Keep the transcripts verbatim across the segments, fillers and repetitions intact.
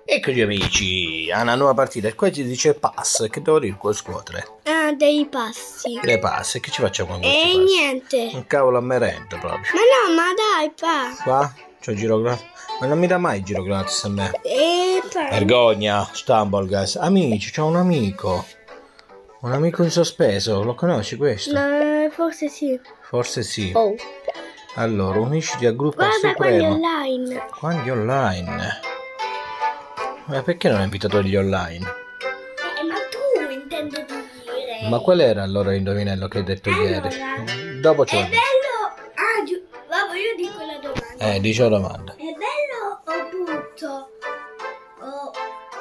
Eccoci amici, a una nuova partita e qua ci dice pass, che devo dire con scuotere? Ah, dei passi. Le pass, che ci facciamo con questi E passi? niente. Un cavolo a merenda proprio. Ma no, ma dai, pa. Qua? C'ho giro gratis. Ma non mi dà mai giro gratis a me. E pa. Vergogna, Stumbleguys. Amici, c'ho un amico. Un amico in sospeso, lo conosci questo? No, forse sì. Forse sì. Oh. Allora, unisciti al gruppo Guarda supremo. quando online. Quando online? Ma perché non hai invitato gli online? Eh, ma tu intendo dire. Ma qual era allora l'indovinello che hai detto Allora, ieri? Dopo ce È lo dico. bello. Ah, giù. Vabbè, io dico la domanda. Eh, dice la domanda. È bello o brutto? O...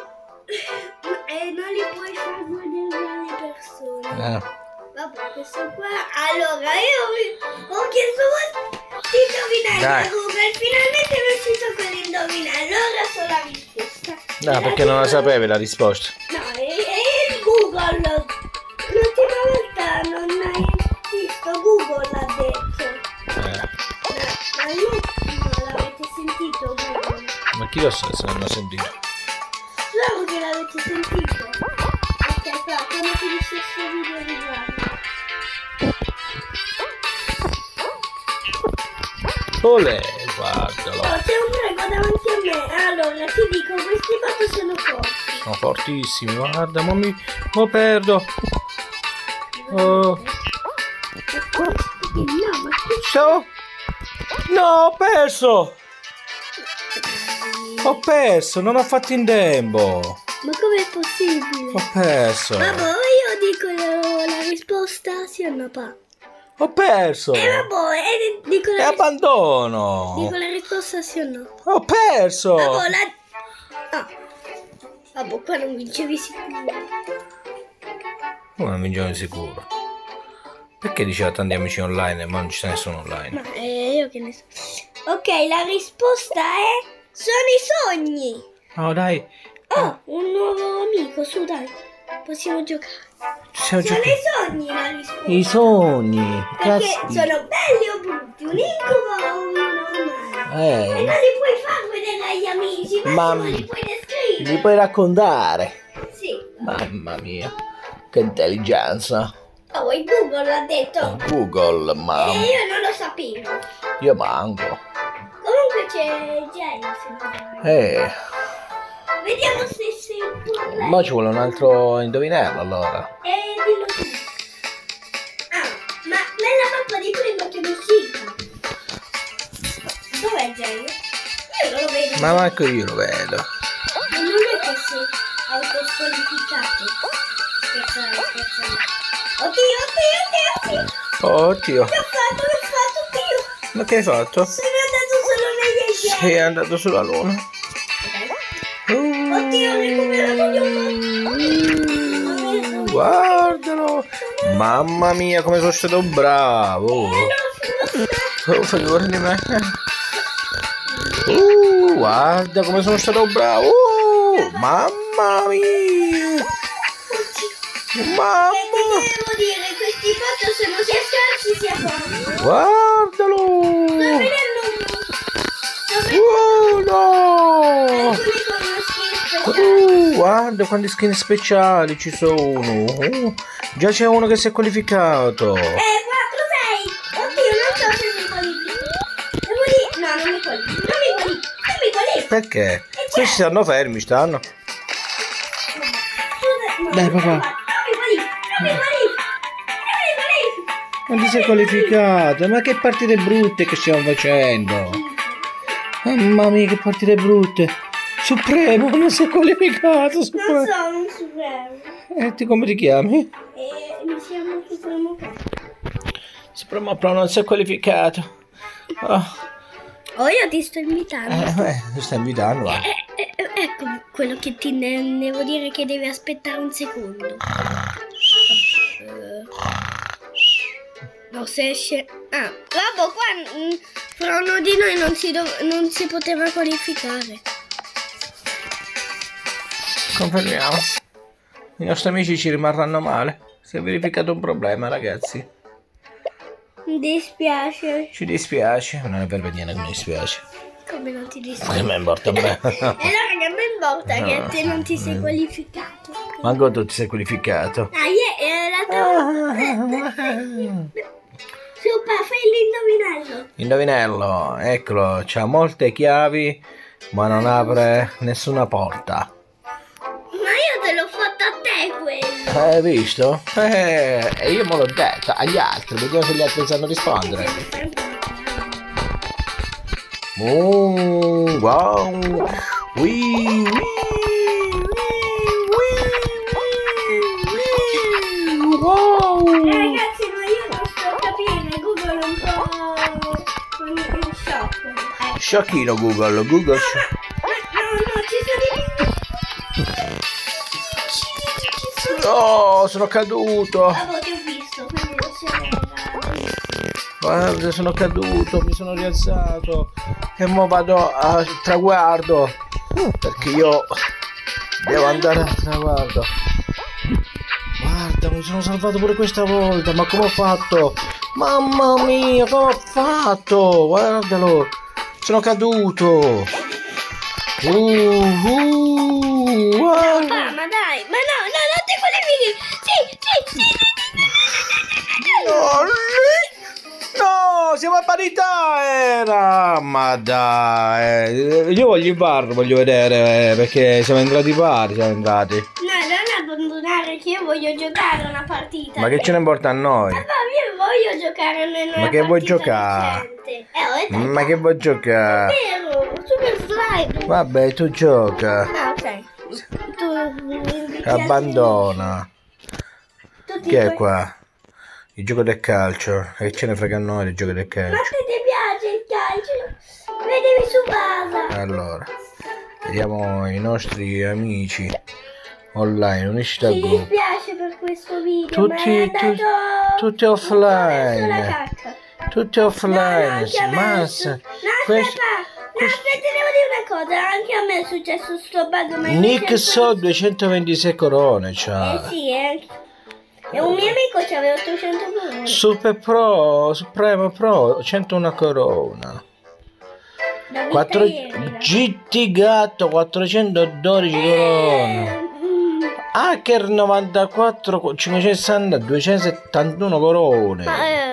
E non li puoi far vedere alle persone. Eh. Vabbè, questo qua. Allora, io mi... ho chiesto di indovinare Dai. a Google. Finalmente è uscito quell'indovinello. Ora so la risposta. No, perché non la sapevi la risposta? No, è, è Google. L'ultima volta non hai visto. Google l'ha detto. Eh. Ma io non l'avete sentito Google. Ma chi lo sa se l'hanno sentito? Spero che l'avete sentito. Ok, qua, quando finisce il suo video riguardo. Olè, guardalo. Oh, c'è un drago davanti a me. Allora, ti dico, questi bot sono forti. Sono fortissimi, guarda, ma mi... Lo perdo. Oh. No, ma che Ciao. No, ho perso. Ho perso, non ho fatto in tempo. Ma com'è possibile? Ho perso. Vabbè, io dico la, la risposta sì o no, pa. Ho perso. E vabbè, e dico E la, ris- abbandono. dico la risposta sì o no. Ho perso. Vabbè, la... Ah. Vabbè, qua non vincevi sicuro. Come non vinciamo sicuro? Perché diceva tanti amici online ma non ci sta nessuno online? Ma eh, io che ne so. Ok, la risposta è... Sono i sogni. No, dai. Oh, un nuovo amico, su dai. Possiamo giocare. Ci siamo Sono giocati. i sogni la risposta. I sogni. Perché Cazzo. sono belli o brutti, un incubo o un normale. E non Eh, li puoi far vedere agli amici, ma Ma- li puoi descrivere. mi puoi raccontare? Sì. Mamma mia. Che intelligenza. Oh, il Google l'ha detto. Google, E mamma. io non lo sapevo. Io manco. Comunque c'è Jenny, se vuoi. Eh, Vediamo se sei un po' lei. ma ci vuole un altro indovinello allora. E dillo tu. Ah, ma nella mappa di prima che è uscita. Dov'è Jenny? Io non lo vedo. Ma manco io lo vedo. Ma non è che si è autosqualificato. Aspetta, aspetta. Oddio, oddio, oddio, oddio. Oddio, Che ho fatto, che ho fatto, oddio. ma che hai fatto? Sono andato solo negli esempi. Sei andato sulla luna. Oddio, ho recuperato gli occhi. Uh, guardalo. Mamma mia, come sono stato bravo. Oh, figura di me. Uh, guarda come sono stato bravo. Uh, mamma mia. Mamma. Che devo dire, questi foto sono sia scarsi sia forti. Guardalo. Sto vedendo un... Uh, no. Alcuni con una skin speciale. Uh, guarda quanti skin speciali ci sono. Uh, già c'è uno che si è qualificato. Eh, quattro, sei. Oddio, non so se mi qualifico. Devo dire... No, non mi qualifico. Non mi qualifico. Non mi qualifico. Perché? Questi stanno fermi, stanno. Scusa, Dai, no, papà. Non mi qualifico. Non mi qualifico. Non mi qualifico. Non ti sei qualificato? Ma che partite brutte che stiamo facendo? Mamma mia, che partite brutte. Supremo, non sei qualificato. Non Supremo. so, non Supremo. E ti come ti chiami? E mi chiamo Supremo. Supremo però non sei qualificato. Oh, Oh, io ti sto invitando. eh, eh, ti stai invitando, va. Eh, eh, eh, ecco quello che ti ne- devo dire che devi aspettare un secondo. Eh, No, se esce... Ah, vabbè, qua mm, fra uno di noi non si, dov- non si poteva qualificare. Confermiamo. I nostri amici ci rimarranno male. Si è verificato un problema, ragazzi. Mi dispiace. Ci dispiace. Non è per niente che mi dispiace. Come non ti dispiace? Che mi importa a me. E allora che mi volta No. che te non ti sei qualificato. Manco tu ti sei qualificato. Ah, yeah, la tua... Super, fai l'indovinello. Indovinello, eccolo, c'ha molte chiavi, ma non apre nessuna porta. Ma io te l'ho fatto a te quello. Hai visto? Eh, e io me l'ho detto agli altri, vediamo se gli altri sanno rispondere. Oh, wow. Wii, wii, wii, wii, wow. Ragazzi, ma io non sto capendo. Google è un po' in shock. Eh. Sciocchino Google, Google. No, no, no, ci sono i... Ci sono... Oh, sono caduto. Ah, boh, ti ho visto, quindi non c'era... Guarda, sono caduto, mi sono rialzato e mo vado al traguardo perché io devo andare al traguardo. Guarda, mi sono salvato pure questa volta, ma come ho fatto? Mamma mia, come ho fatto? Guardalo, sono caduto. Uh, uh, guarda. Papà, ma dai, ma no, no, non ti qualifichi! Sì, sì, sì, sì, sì. No, no, siamo a parità era. Ma dai, io voglio il V A R, voglio vedere, eh, perché siamo entrati pari, siamo entrati. No, non abbandonare che io voglio giocare una partita. Ma che ce ne importa a noi? Papà, io voglio giocare nella Ma che vuoi giocare? recente. Eh, ho detto, Ma che vuoi giocare? vero, super slide. Vabbè, tu gioca. Ah, ok. Tu mi piace- Abbandona. tutti Che è que- qua? Il gioco del calcio. E ce ne frega a noi il gioco del Ma calcio. se ti piace il calcio, vedevi su base. Allora, vediamo i nostri amici online, unisci dal Ci gruppo. dispiace per questo video, Tutti- ma è tu- andato tutti un po' offline. verso la cacca. Tutti No, offline, no, anche si a me è massa. su- No, Questo- aspetta, no, questo- aspetta, devo dire una cosa, anche a me è successo sto bug, ma Nick invece so sono- duecentoventisei corone, Eh c'ha. sì, eh. E un mio amico c'aveva ottocento corone. Super Pro, Supremo Pro, centouno corona. Da quattro ieri, G T Gatto quattrocentododici corone. eh, mm, Hacker novantaquattro cinquecentosessanta duecentosettantuno corone. ma, eh,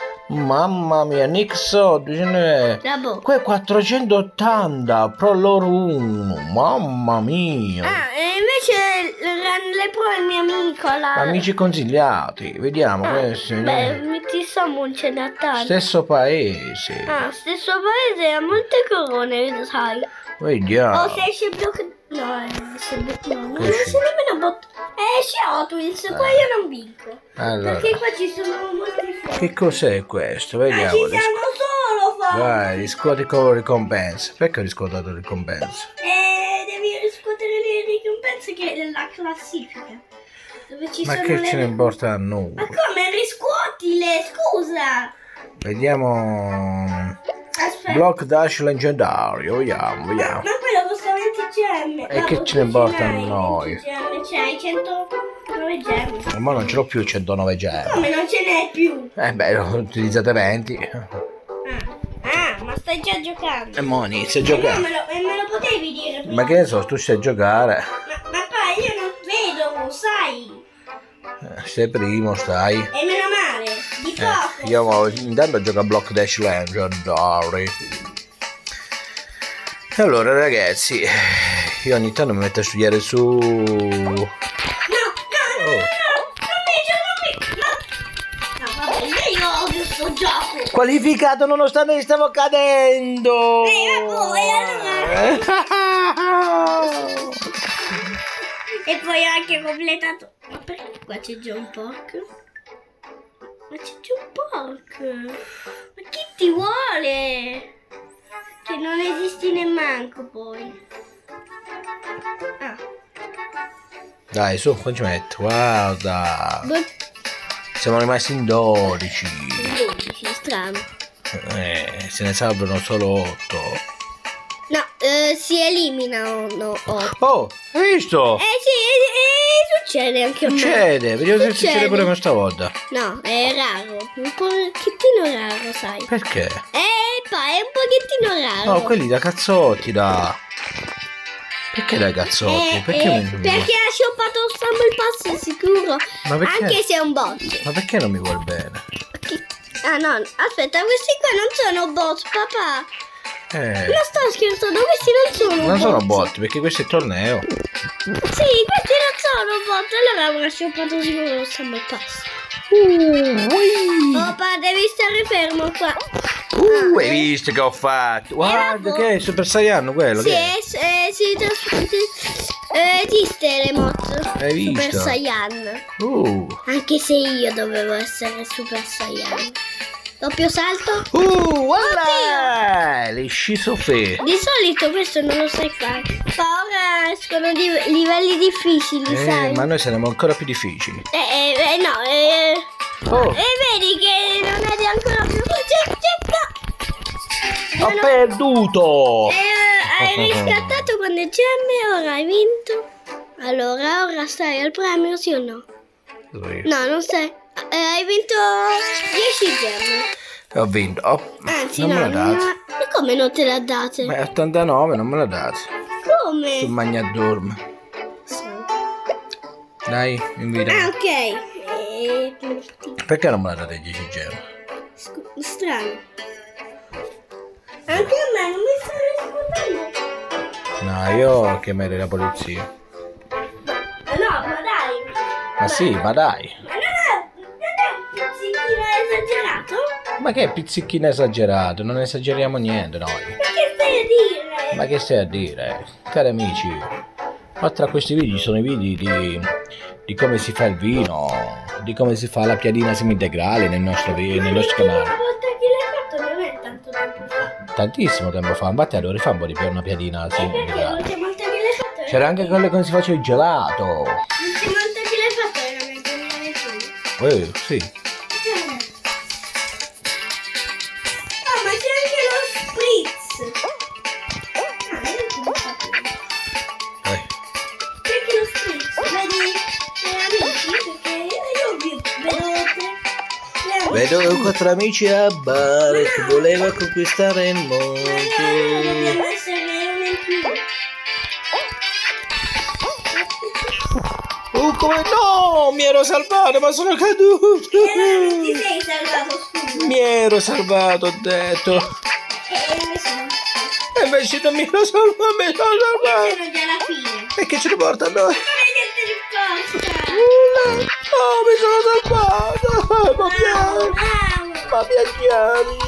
Mamma mia, Nick so duecento. la bocca. Qua è quattrocentottanta Pro Loro uno. Mamma mia. Ah, e invece le, le pro il mio amico, la... Amici consigliati, vediamo Ah, questo. beh, mi ti so non da tanto. Stesso paese. Ah, stesso paese ha molte corone, sai. Vediamo. O se esce blocco... No, eh, se blocco... No, non Che esce esce? nemmeno bot... Eh, esce Hot Wheels, qua io non vinco. Allora, Perché qua ci sono molti fuochi. che cos'è questo? Ma Vediamo. ci siamo solo fuochi. Vai, riscuoti con ricompense. Perché ho riscuotato ricompense? Eh, devi riscuotere le ricompense che è la classifica. Dove ci Ma sono che le... ce ne importa a noi? Ma come riscuotile, scusa. Vediamo. Aspetta. Block Dash leggendario. Vediamo, vediamo. Ma quello costa venti gemmi. E che ce ne importa a noi? C'hai centonove gemmi. Ma non ce l'ho più centonove gemmi. Come non ce n'è più? Eh beh, ho utilizzato venti. Ah, ah, ma stai già giocando. E mo inizia a Eh, no, giocare. me lo, e me lo potevi dire prima. Ma che ne so, tu sai giocare. Ma, ma poi io non vedo, sai. Eh, Sei primo, stai. E meno male, di Eh, poco. io mo- intanto gioco a Block Dash Legendary. Allora ragazzi, io ogni tanto mi metto a studiare su. No, no, no, no, no, Oh. non mi gioco, no. No, vabbè, io odio sto gioco. Qualificato nonostante stavo cadendo. Eh, vabbè, e E poi ho anche completato. Ma perché qua c'è già un porco? Ma c'è già un porco. Ma chi ti vuole? Che non esisti nemmanco poi. Ah, Dai, su, qua ci metto. Guarda. dodici, Siamo rimasti in dodici. strano. Eh, se ne salvano solo otto. No, eh, si eliminano. No, oh. Oh, hai visto? Eh sì, eh, eh, succede anche a me. Succede, vediamo se Succede. succede pure questa volta. No, è raro. Un pochettino raro, sai. Perché? Eh, poi è un pochettino raro. No, quelli da cazzotti, da. Perché dai cazzotti? Eh, Perché eh, mi... perché ha shoppato il Stumble Pass sicuro. Ma perché? Anche se è un bot. Ma perché non mi vuol bene? Ah no, aspetta, questi qua non sono bot, papà. Eh, Non sto scherzando, questi non sono non bot. sono bot, perché questo è il torneo. Sì, questi non sono bot. Allora avrà shoppato sicuro lo Stumble Pass. Uh, ui. Papà, devi stare fermo qua. Uh, Ah, hai visto che ho fatto? Guarda che è Super Saiyan quello. Sì, che è? eh, si trasforma. Eh, esiste l'emote Hai visto? Super Saiyan. Uh, Anche se io dovevo essere Super Saiyan. Doppio salto? uh, voilà! Le scisofe. Di solito questo non lo sai fare. Ma ora escono di livelli difficili, Eh, sai? ma noi saremo ancora più difficili. Eh, eh, eh, no, eh. Oh, E vedi che non eri ancora più. C'è, c'è, ho no. perduto! Eh, hai riscattato con le gemme, ora hai vinto. Allora, ora stai al premio, sì o no? Dove io? No, non stai. Eh, hai vinto dieci gemme. Ho vinto. Oh, Anzi, non no, me l'ha non dato. ha- e come non te l'ha date? Ma è ottantanove, non me l'ha dato. Come? Tu magna a dorme. Dai, invita. Ah, ok. Eh, Perché non me la date dieci gemme? scu- strano. Anche a me non mi sta rispondendo. No, io chiamerei la polizia. Ma no, ma dai. Ma sì, ma dai. Ma non è, non è un pizzichino esagerato? Ma che pizzichino esagerato, non esageriamo niente noi. Ma che stai a dire? Ma che stai a dire? Cari amici, oltre a questi video ci sono i video di, di come si fa il vino, di come si fa la piadina semi-integrale nel nostro, vi- nel nostro Una canale. volta che l'hai fatto non è tanto tempo fa. Tantissimo tempo fa, infatti allora rifà un po' di più una piadina E perché semi-integrale. l'ultima volta che l'hai fatto? era- C'era anche quello come si faceva il gelato. L'ultima volta che l'hai fatto era nel duemilaventuno. Eh, sì. Ah, ma c'è anche lo spritz. Ah, io non l'ho fatto. Eh. C'è anche lo spritz. Vedi tre amici? Perché io vi- vedo tre. tre amici. Vedo quattro amici a bar che voleva conquistare il Ma no, mondo. dobbiamo essere uno in più. Oh, come no! Mi ero salvato, ma sono caduto! E allora non ti sei salvato, scusa. Mi ero salvato, ho detto. E invece non. E invece non mi sono salvato, mi sono salvato. Sono già alla fine. E che ci riporta a noi? Ma che ti risposta? Oh, mi sono salvato! Ma piano! Bravo. Ma piano!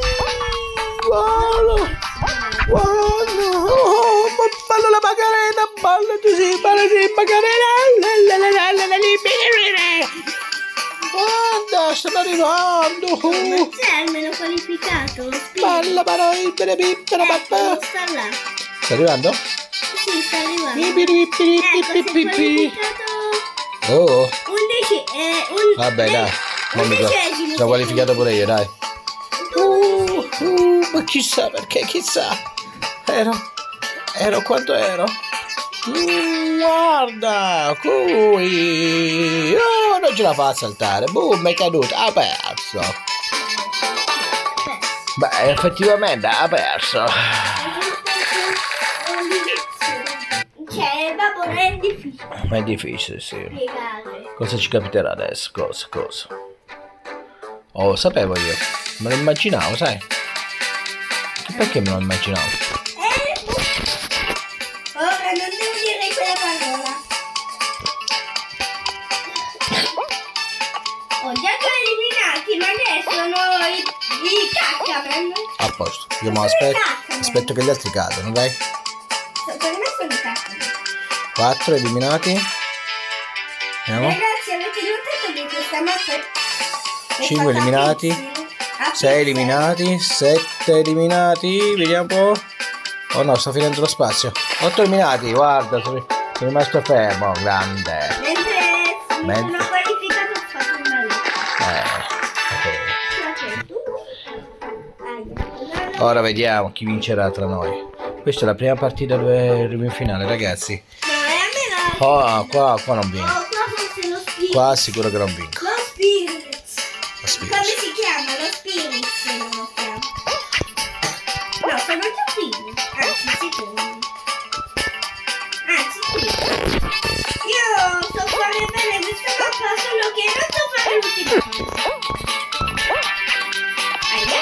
Guarda! Guarda! Oh, ma ballo la Macarena! Balla tu sì, balla sì, Macarena! La la la la la la la. Guarda, stanno arrivando! Ma c'è almeno qualificato lo spirito? Balla, balla, bella, bella, Ecco, bella. sta là. Sta arrivando? Sì, sta arrivando. Pi, pi, pi, pi, Ecco, pi, si è pi, pi. qualificato Oh, undici, eh, un, vabbè, dai. Non mi so. undicesimo. Sono qualificato pure io, dai. Uh, uh, ma chissà perché, chissà. Ero, ero quanto ero? Mm, guarda, qui. Oh, non ce la fa a saltare. Boom, è caduto, ha perso. Beh, effettivamente ha perso. Cioè, babbo, non è difficile Ma è difficile, sì. spiegare. Cosa ci capiterà adesso? Cosa, cosa? Oh, sapevo io. Me lo immaginavo, sai? Che perché me lo immaginavo? Eh, ora non devo dire quella parola. Ho già due eliminati, ma adesso sono i, i caccaman. A posto. Io mo aspetto, aspetto che gli altri cadano, dai. Per me sono i caccaman. Quattro eliminati. Vediamo. Ragazzi, avete notato che questa mappa è è Cinque fatta eliminati. a pixel? A Sei pixel. eliminati. Sette eliminati. Vediamo un po'. Oh no, sto finendo lo spazio. Otto eliminati, guarda, sono, sono rimasto fermo. Grande. Mentre mi Mentre- sono qualificato ho fatto una Eh, ok. vita. Tu? Aia. Ora vediamo chi vincerà tra noi. Questa è la prima partita dove in finale, ragazzi. No, e a me no. Oh, qua, qua non Oh, vinco. qua forse lo Spirit. Qua sicuro che non vinco. Lo Spirit. Lo spirito. Come si chiama? Lo Spirit se non lo chiamo. No, sono già primi. Anzi, secondi. fa solo che non so fare l'ultima cosa. Ahia.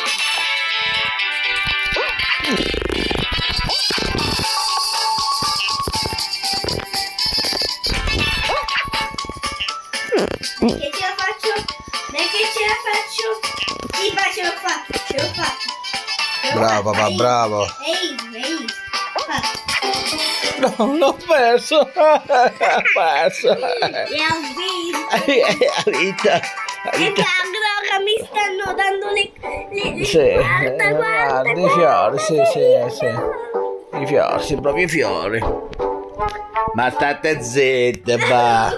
Dai che ce la faccio, dai che ce la faccio. Sì, ma ce l'ho fatta, ce l'ho fatta. Bravo papà, bravo. Ehi, ehi, fatto. No, l'ho perso. Ho perso. E ho vinto. Ha vinto. Ha E vinto. guarda, mi stanno dando le... le, le Sì, guarda, guarda, guarda, i fiori, sì, sì, sì. I fiori, sì, proprio i fiori. Ma state zitte, va.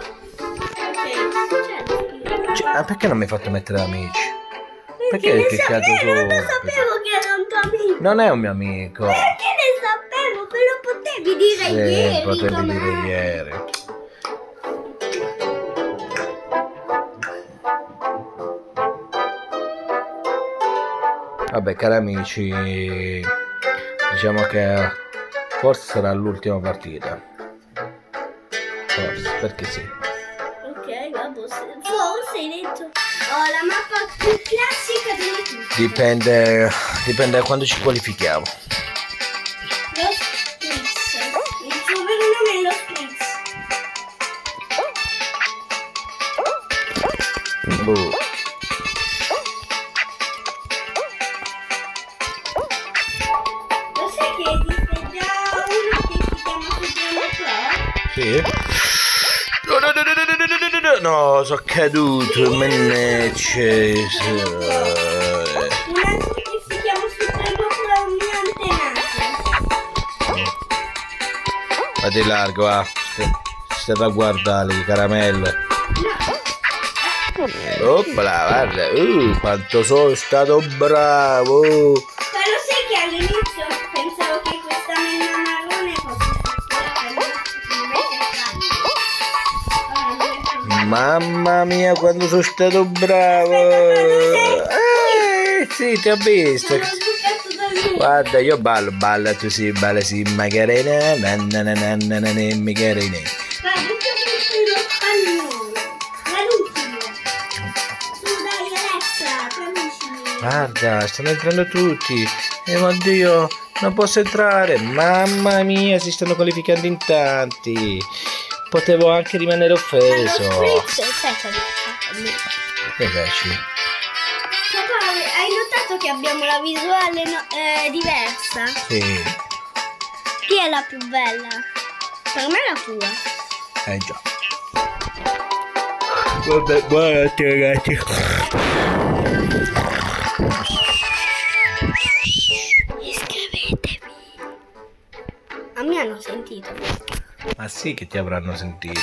Cioè, ma perché non mi hai fatto mettere amici? Perché hai cliccato su? Non subito? sapevo che era un tuo amico. Non è un mio amico. Perché ne sapevo? Me lo potevi dire Sì, ieri. potevi com'è? dire ieri. Vabbè, cari amici, diciamo che forse sarà l'ultima partita. Forse, perché sì. Ok, vabbè, se- forse hai detto. Ho la mappa più classica di tutti. Dipende, dipende da quando ci qualifichiamo. Lo Spritz. Il suo vero nome è lo Spritz. Boh. Lo sai che esiste già uno che si chiama Supremo Pro? Sì? No, no, no, no, no, no, no, no, no, sono caduto, mannaggia. Un altro che si chiama Supremo Pro è un mio antenato. Ma di largo, va. State a guardare le caramelle. Oppala, guarda, uh, quanto sono stato bravo. Ma lo sai che all'inizio pensavo che questa menna marrone fosse Mamma mia, quanto sono stato bravo. Eh, sì, ti ho visto. Guarda, io ballo, balla tu sì, balla sì, Macarena, nanna nanna nanna Macarena. Guarda, io ho lo spagnolo. L'ultimo. Su, dai, Alexa, traducimi. Guarda, stanno entrando tutti. E mio Dio, non posso entrare. Mamma mia, si stanno qualificando in tanti. Potevo anche rimanere offeso. Che faccio? Papà, hai notato che abbiamo la visuale no- eh, diversa? Sì, Chi è la più bella? Per me la tua. eh già. Vabbè, buonanotte ragazzi. Iscrivetevi. A me hanno sentito. Ma sì che ti avranno sentito.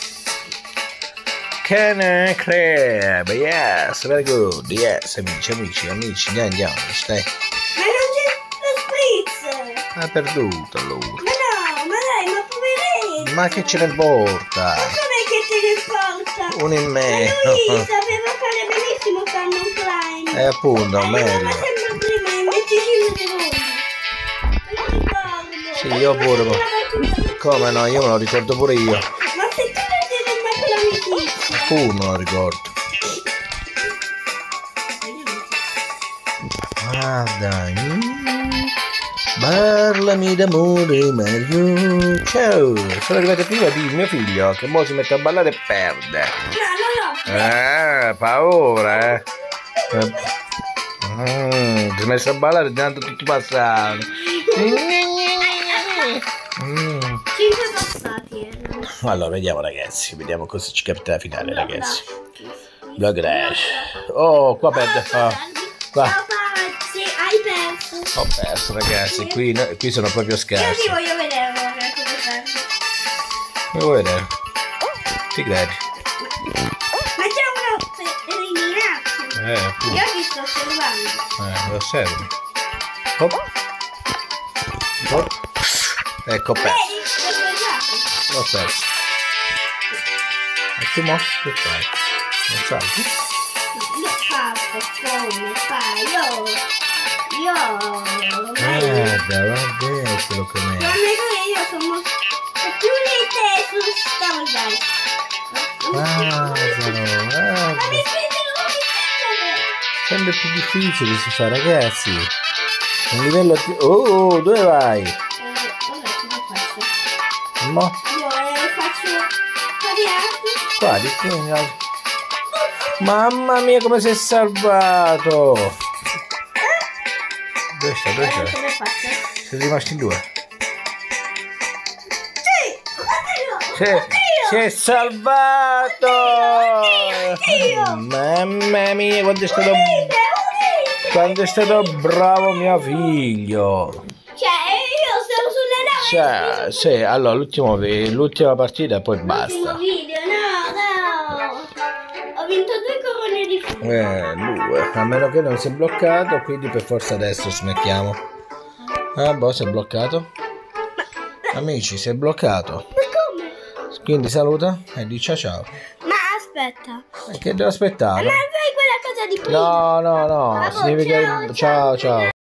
Cane Club, yes, very good, yes, amici, amici, amici, andiamo, andiamo, stai. Ma non c'è lo spritz. Ha perduto allora. Ma no, ma dai, ma poverino. Ma che ce ne importa? Ma com'è che te ne importa? Uno in Ma meno. lui sapeva fare benissimo Cannon Climb. E appunto, Arrivava meglio. sempre prima invece ci secondi. Me lo ricordo. Sì, io pure, ma- Come no, io me lo ricordo pure io. Ma se tu non devi mai quell'amicizia. Pure me lo ricordo. Guarda, mm, parlami d'amore Mario. Ciao, sono arrivato prima di mio figlio che mo si mette a ballare e perde. No, no, no. Eh, paura, eh. Eh, Mm, si è messo a ballare e tanto tutti passano. Mm. Cinque passati erano. Allora, vediamo ragazzi, vediamo cosa ci capita alla finale ragazzi. Block Dash. Oh, qua perde. Oh, qua. Ciao Pazzi, hai perso. Ho perso ragazzi, qui, no- qui sono proprio Io scarsi. ti voglio vedere ora come perdi. Mi vuoi vedere? Ti credi? Ma c'è uno eliminato. Eh, appunto. Io ti sto osservando. Eh, lo osservi. Hop. Hop. Ecco, ho perso. Vedi? Questo è già. Ho perso. E tu mo? Che fai? Non salti? Io faccio come fai. Io. Io. Guarda, guarda, eccolo com'è. Quando io sono più di te su Star Guys. Ah, sempre più difficile si fa, ragazzi. Un livello... Oh, dove vai? Eh, vabbè, cosa faccio? Mo? Io eh, faccio varianti. Qua, di qui. No. Mamma mia, come sei salvato! Dove sta? Dove Guarda sta? come faccio. Siete rimasti in due? Sì, Si è, si è salvato! Oddio! Mamma mia, quanto è stato, Udite, udite. quanto è stato bravo mio figlio! Cioè, io stavo sulle nave. Cioè, sì, allora l'ultimo vi- l'ultima partita e poi L'ultimo basta. video, no, no. Ho vinto due corone di fuoco. Eh, due. A meno che non si è bloccato, quindi per forza adesso smettiamo. Ah, boh, si è bloccato. Amici, si è bloccato. Ma come? Quindi saluta e dice ciao. Ma aspetta. E che devo aspettare? Ma fai quella cosa di prima. No, no, no, Vabbè, significa ciao, ciao, ciao. ciao.